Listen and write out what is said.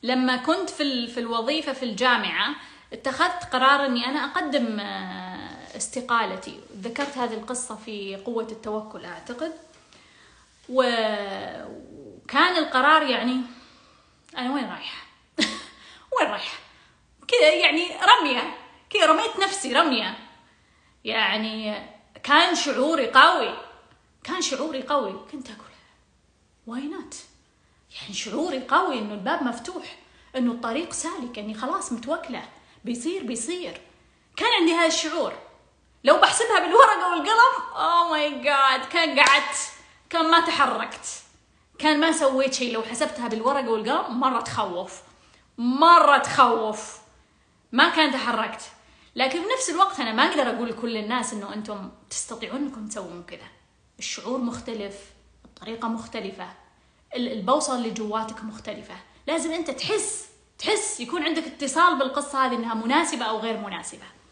لما كنت في الوظيفة في الجامعة اتخذت قرار اني انا اقدم استقالتي. ذكرت هذه القصة في قوة التوكل اعتقد. وكان القرار يعني انا وين رايحة وين رايحة كذا، يعني رمية كذا، رميت نفسي رمية. يعني كان شعوري قوي، كنت اقول واي نوت، يعني شعوري قوي انه الباب مفتوح، انه الطريق سالك، اني خلاص متوكلة بيصير. كان عندي هذا الشعور. لو بحسبها بالورقة والقلم اوه ماي جاد كان قعدت، كان ما تحركت، كان ما سويت شيء. لو حسبتها بالورقة والقلم مرة تخوف، ما كان تحركت. لكن في نفس الوقت أنا ما أقدر أقول لكل الناس إنه أنتم تستطيعون إنكم تسوون كذا. الشعور مختلف، الطريقة مختلفة، البوصلة اللي جواتك مختلفة. لازم أنت تحس يكون عندك اتصال بالقصة هذه إنها مناسبة أو غير مناسبة.